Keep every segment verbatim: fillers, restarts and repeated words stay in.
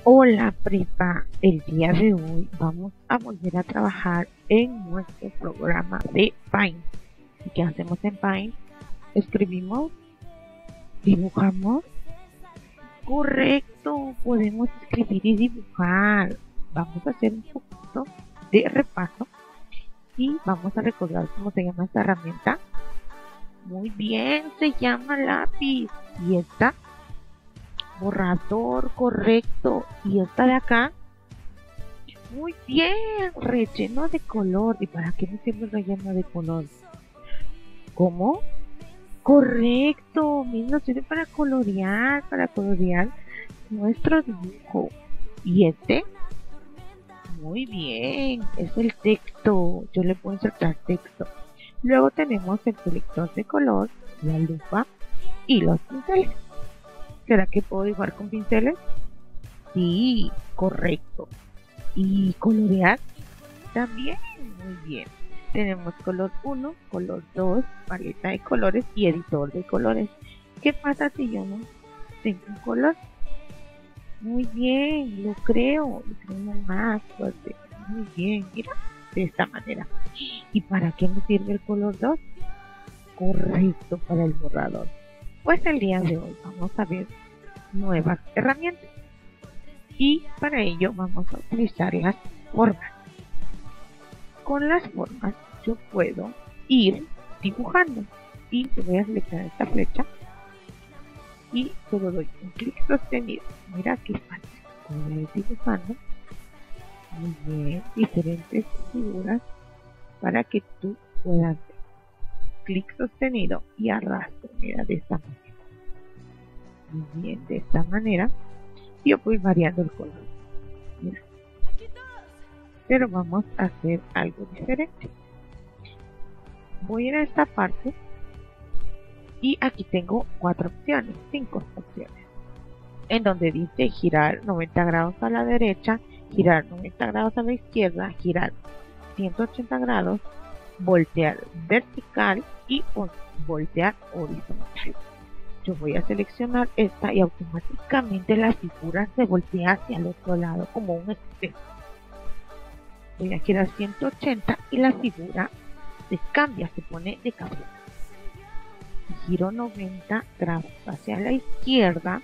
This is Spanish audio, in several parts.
Hola, prepa. El día de hoy vamos a volver a trabajar en nuestro programa de Paint. ¿Y qué hacemos en Paint? Escribimos, dibujamos. Correcto, podemos escribir y dibujar. Vamos a hacer un poquito de repaso y vamos a recordar cómo se llama esta herramienta. Muy bien, se llama lápiz. Y esta, borrador, correcto. Y esta de acá, muy bien, relleno de color. ¿Y para qué me sirve el relleno de color? ¿Cómo? Correcto, mismo sirve para colorear, para colorear nuestro dibujo. ¿Y este? Muy bien, es el texto. Yo le puedo insertar texto. Luego tenemos el selector de color, la lupa y los pinceles. ¿Será que puedo dibujar con pinceles? Sí, correcto. ¿Y colorear? También, muy bien. Tenemos color uno, color dos, paleta de colores y editor de colores. ¿Qué pasa si yo no tengo un color? Muy bien, lo creo, lo creo más fuerte. Muy bien, mira, de esta manera. ¿Y para qué me sirve el color dos? Correcto, para el borrador. Pues el día de hoy vamos a ver nuevas herramientas. Y para ello vamos a utilizar las formas. Con las formas yo puedo ir dibujando y voy a seleccionar esta flecha y solo doy un clic sostenido. Mira qué fácil. Voy a ir dibujando muy bien diferentes figuras para que tú puedas ver. Clic sostenido y arrastro. Mira, de esta manera. Muy bien, de esta manera yo voy variando el color. Mira. Pero vamos a hacer algo diferente. Voy a ir a esta parte y aquí tengo cuatro opciones, cinco opciones, en donde dice girar noventa grados a la derecha, girar noventa grados a la izquierda, girar ciento ochenta grados, voltear vertical y voltear horizontal. Yo voy a seleccionar esta y automáticamente la figura se voltea hacia el otro lado como un espejo. Voy a girar ciento ochenta y la figura se cambia, se pone de cabeza. Giro noventa grados hacia la izquierda.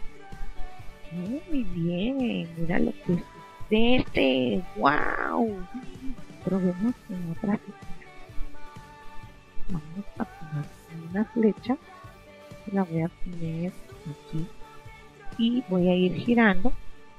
Muy bien, mira lo que sucede. ¡Wow! Probemos en otra figura. Vamos a poner una flecha. La voy a poner aquí y voy a ir girando.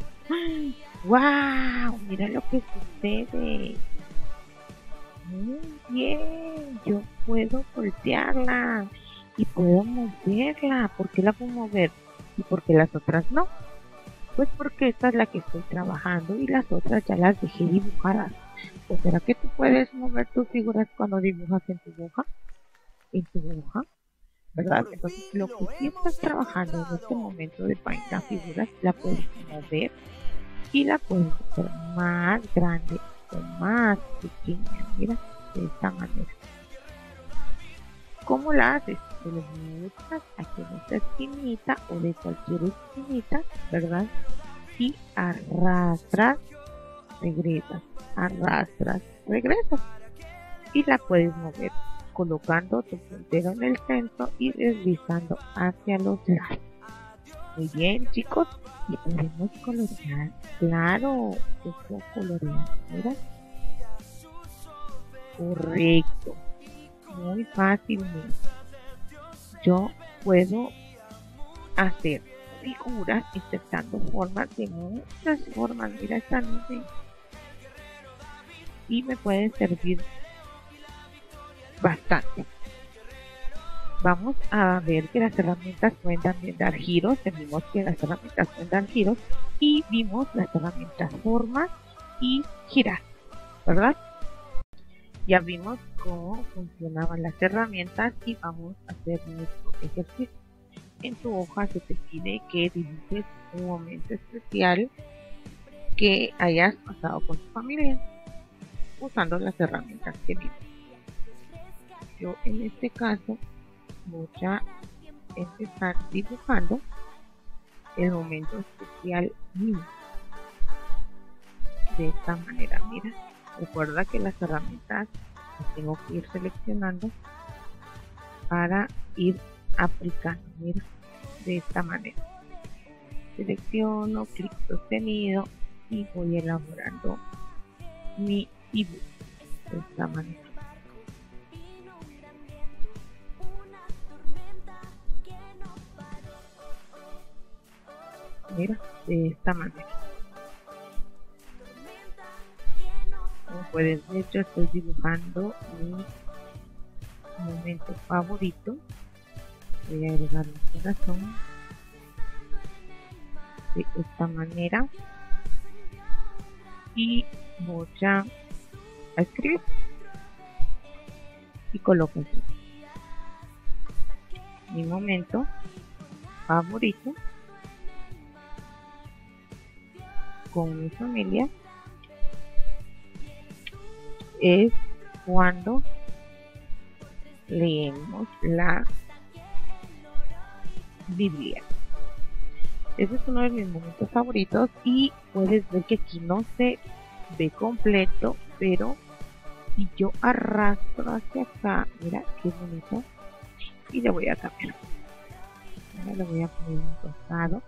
¡Wow! Mira lo que sucede. Muy bien, yo puedo voltearla y puedo moverla. ¿Por qué la puedo mover y por qué las otras no? Pues porque esta es la que estoy trabajando y las otras ya las dejé dibujadas. ¿O será que tú puedes mover tus figuras cuando dibujas en tu hoja? En tu hoja, ¿verdad? Entonces lo que sí estás trabajando en este momento de Paint, la figura la puedes mover y la puedes hacer más grande o más pequeña. Mira, de esta manera. ¿Cómo la haces? Te lo buscas aquí en esta esquinita o de cualquier esquinita, ¿verdad? Y arrastras, regresas, arrastras, regresas. Y la puedes mover colocando tu puntero en el centro y deslizando hacia los lados. Muy bien, chicos. Y podemos colorear. Claro, yo puedo colorear. Mira. Correcto. Muy fácilmente. Yo puedo hacer figuras insertando formas de muchas formas. Mira esta nube. Y me pueden servir bastante. Vamos a ver que las herramientas pueden también dar giros. Vimos que las herramientas pueden dar giros y vimos las herramientas formas y girar, ¿verdad? Ya vimos cómo funcionaban las herramientas y vamos a hacer nuestro ejercicio. En tu hoja se te pide que dibujes un momento especial que hayas pasado con tu familia usando las herramientas que vimos. Yo en este caso voy a empezar dibujando el momento especial mío. de esta manera. Mira, recuerda que las herramientas las tengo que ir seleccionando para ir aplicando. Mira, de esta manera. Selecciono, clic sostenido y voy elaborando mi ebook de esta manera. Mira, de esta manera. Como puedes ver, yo estoy dibujando mi momento favorito. Voy a agregar un corazón de esta manera y voy a escribir y coloco así mi momento favorito con mi familia es cuando leemos la Biblia. Ese es uno de mis momentos favoritos y puedes ver que aquí no se ve completo, pero si yo arrastro hacia acá, mira qué bonito, y le voy a cambiar. Ahora le voy a poner un costado.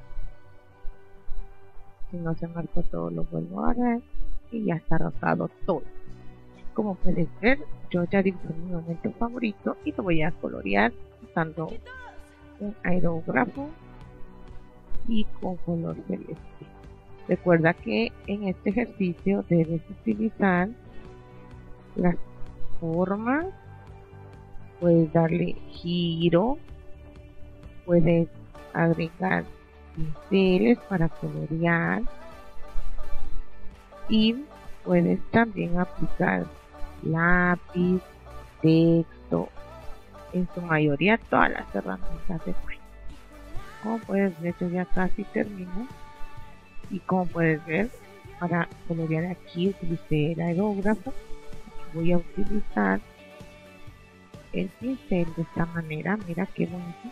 Si no se marcó todo, lo vuelvo a ver y ya está rosado todo. Como puedes ver, yo ya dibujé mi momento favorito y lo voy a colorear usando un aerógrafo y con color celeste. Recuerda que en este ejercicio debes utilizar las formas, puedes darle giro, puedes agregar pinceles para colorear y puedes también aplicar lápiz, texto, en su mayoría todas las herramientas de cuento. Como puedes ver, yo ya casi termino y como puedes ver, para colorear aquí utilicé el aerógrafo. Voy a utilizar el pincel de esta manera. Mira qué bonito.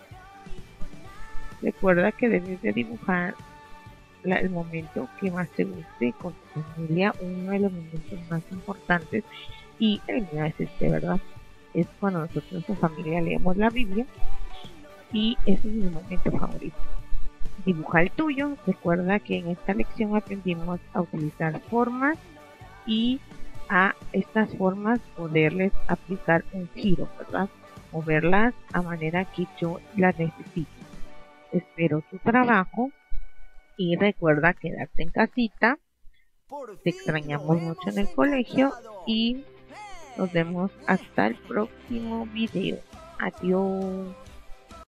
Recuerda que debes de dibujar la, el momento que más te guste con tu familia, uno de los momentos más importantes, y el mío es este, ¿verdad? Es cuando nosotros en familia leemos la Biblia y ese es mi momento favorito. Dibuja el tuyo. Recuerda que en esta lección aprendimos a utilizar formas y a estas formas poderles aplicar un giro, ¿verdad? Moverlas a manera que yo las necesito. Espero tu trabajo y recuerda quedarte en casita. Te extrañamos mucho en el colegio y nos vemos hasta el próximo video. Adiós.